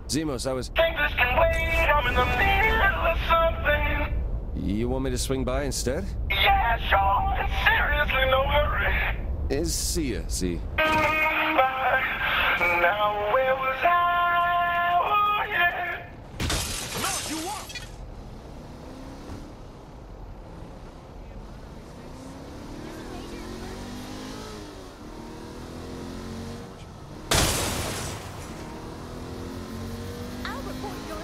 Zimos, I was... Think this can wait, I'm in the middle of something. You want me to swing by instead? Yeah, sure, and seriously, no hurry. See ya, Z. Bye. Now, where was I? Oh, yeah. No, you won't! I'll report your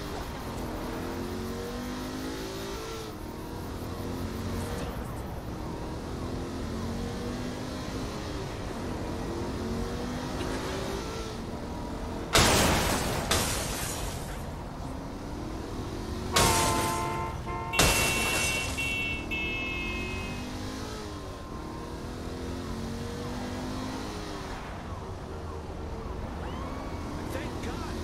Thank God.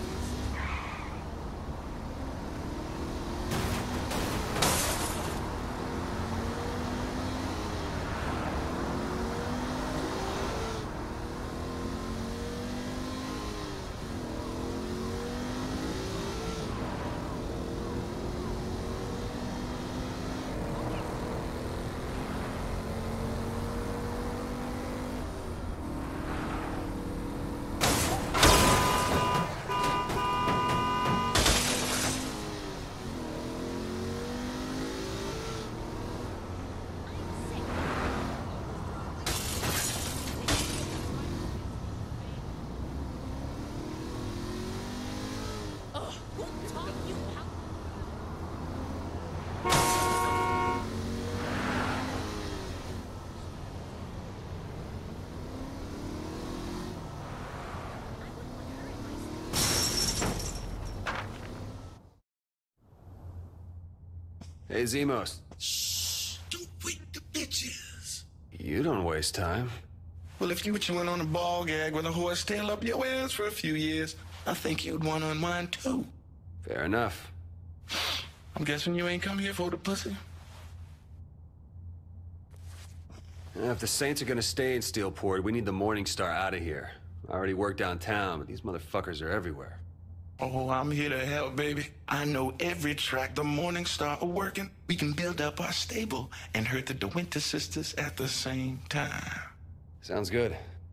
Hey, Zimos. Shh! Don't wake the bitches. You don't waste time. Well, if you were chewing on a ball gag with a horse tail up your ass for a few years, I think you'd want to unwind too. Fair enough. I'm guessing you ain't come here for the pussy. If the Saints are gonna stay in Steelport, we need the Morning Star out of here. I already work downtown, but these motherfuckers are everywhere. Oh, I'm here to help, baby. I know every track the Morning Star are working. We can build up our stable and hurt the DeWinter sisters at the same time. Sounds good.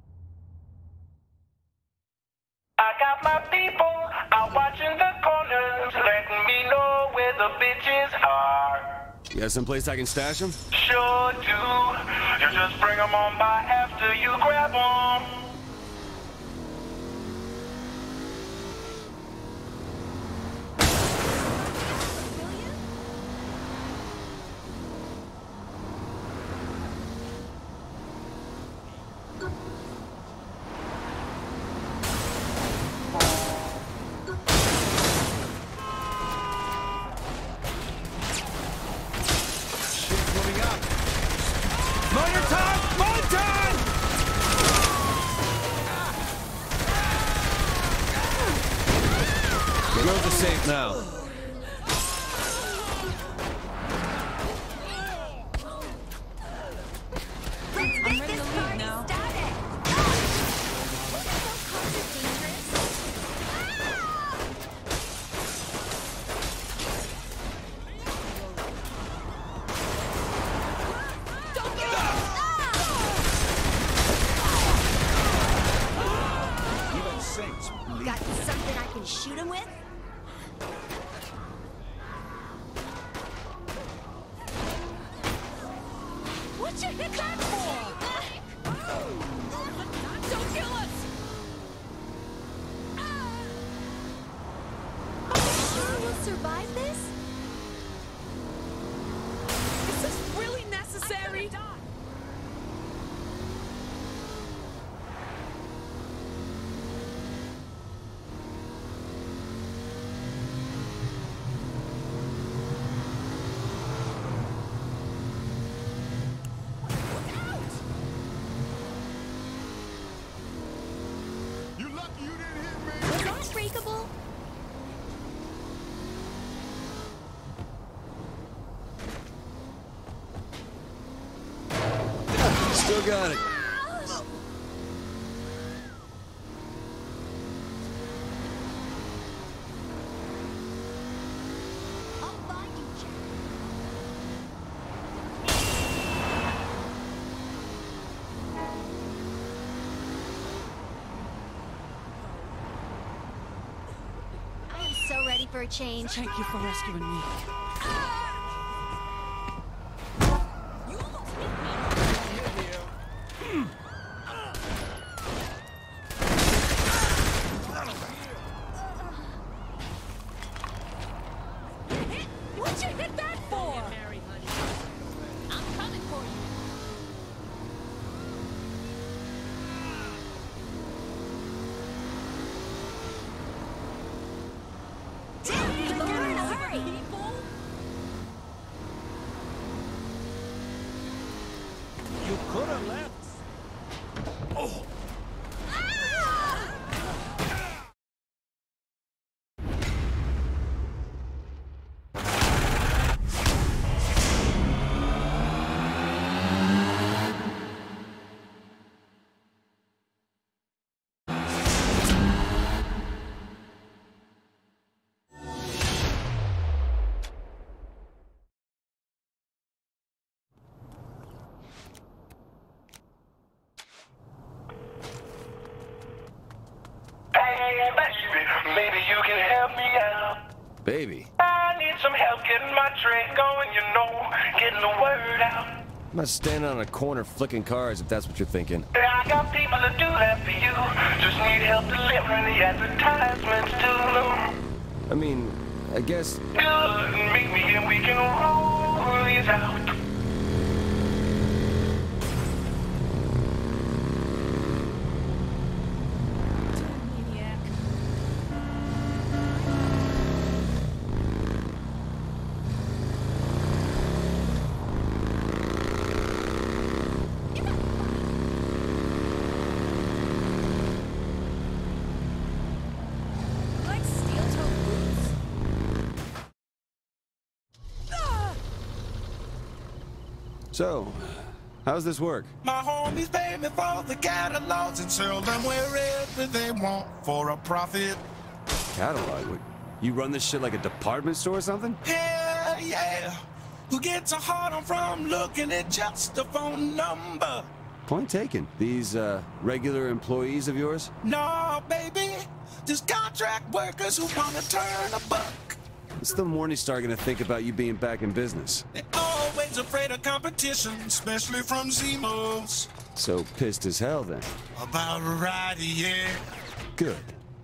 I got my people out watching the corners, letting me know where the bitches are. You got someplace I can stash them? Sure do. You just bring them on by after you grab them. Grove is safe now. I'm ready to leave now. Got something I can shoot him with? What you hit that for? Don't kill us! Are you sure we'll survive this? Is this really necessary? Unbreakable? Still got it. for a change. Thank you for rescuing me. You almost hit me. What'd you hit that for? I'm coming for you. Damn, Lord, in a hurry! You could have left. Oh. Hey, baby, maybe you can help me out. Baby, I need some help getting my trade going, you know, getting the word out. I'm not standing on a corner flicking cars if that's what you're thinking. I got people to do that for you. Just need help delivering the advertisements to them. I mean, I guess... Good, meet me and we can roll these out. Maniac. Like steel-toe boots. So, how's this work? My homies pay me for the catalogs and sell them wherever they want for a profit. Catalog? What, you run this shit like a department store or something? Yeah, yeah. Who gets a hard on from looking at just a phone number? Point taken. These, regular employees of yours? No, baby. Just contract workers who wanna turn a buck. What's the Morningstar gonna think about you being back in business? They're always afraid of competition, especially from Zemos. So pissed as hell then. About right, yeah. Good.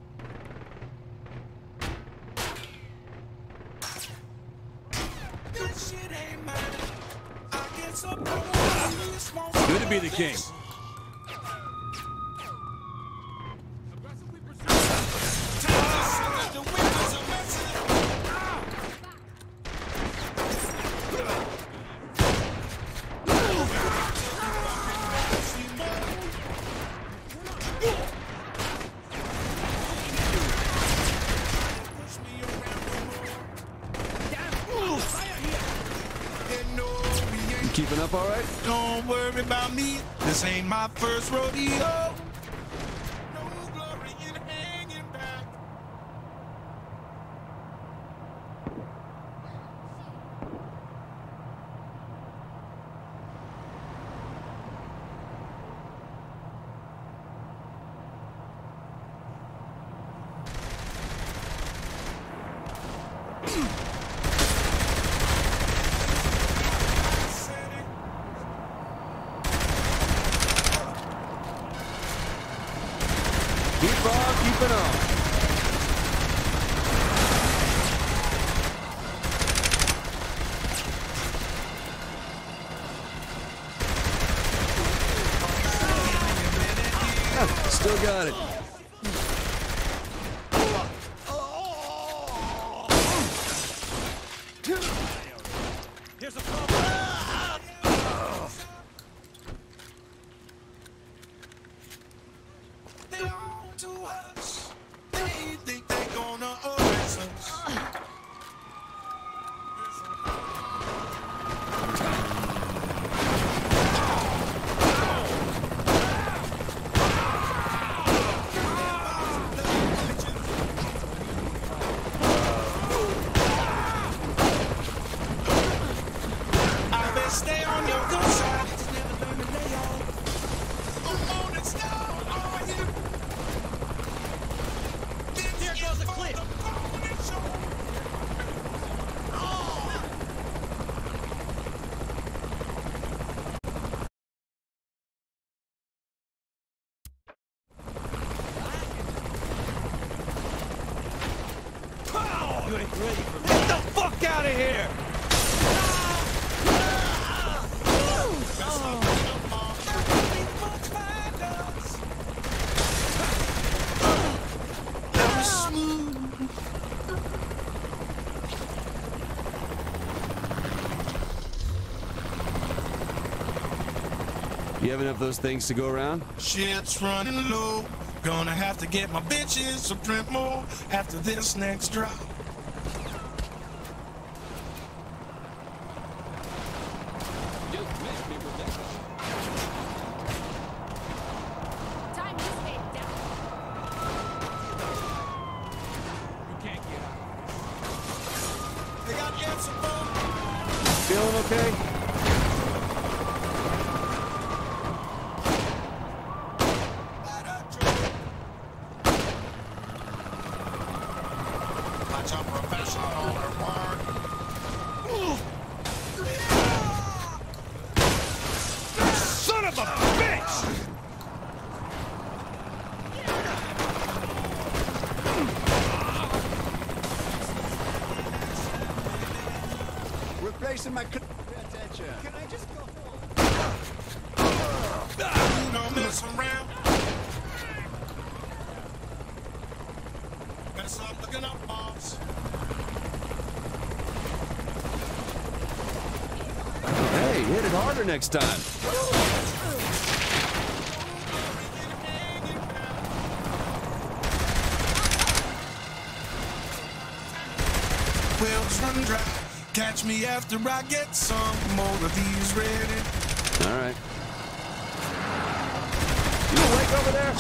This shit ain't mine. I get some Good to be the king. The windows are messy. You keeping up all right? Don't worry about me. This ain't my first rodeo. No glory in hanging back. Keep on keeping on. Still got it. Here's a problem. They own to us. They think they gonna erase us. I best stay on your good side. Just never learn to lay off. I'm on it, star, are you? Here goes ready for me. Get the fuck out of here! You have enough of those things to go around? Shit's running low. Gonna have to get my bitches a print more after this next drop. Time you stayed down. You can't get out. They got answer phone. Feeling okay? Watch out, professional or work. Son of a bitch! Replacing my... Attention. Can I just go home? You don't mess around. Better stop looking up, boss. Hey, hit it harder next time. Wells run dry. Catch me after I get some more of these ready. All right. You awake over there?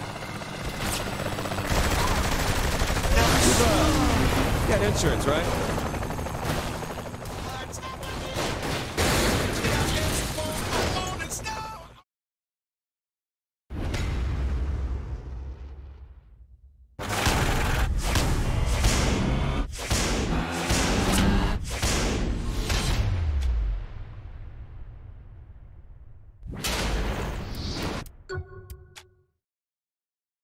Got insurance, right?